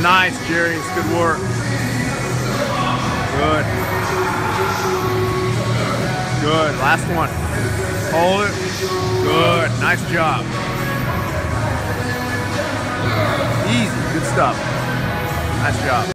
Nice, Jarius. Good work. Good. Good. Last one. Hold it. Good. Nice job. Easy. Good stuff. Nice job.